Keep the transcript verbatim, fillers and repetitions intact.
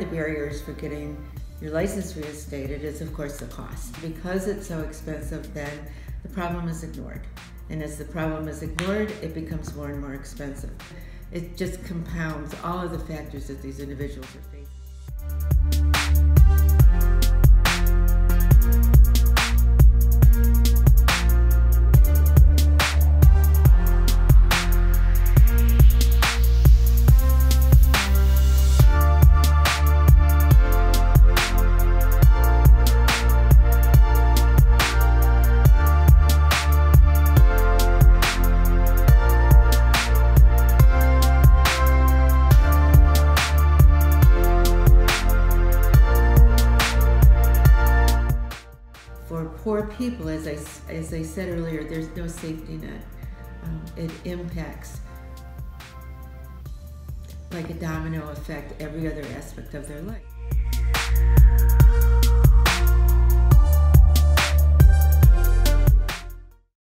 barriers for getting your license reinstated is, of course, the cost. Because it's so expensive, then the problem is ignored. And as the problem is ignored, it becomes more and more expensive. It just compounds all of the factors that these individuals are facing. For poor people, as I, as I said earlier, there's no safety net. Um, it impacts, like a domino effect, every other aspect of their life.